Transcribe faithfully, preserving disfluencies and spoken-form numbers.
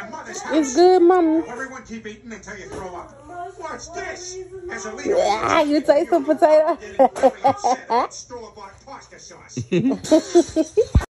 your mother's house. It's good, mama. Everyone keep eating until you throw up. What's this? As a leader, Ah, you taste the potato? store-bought pasta sauce.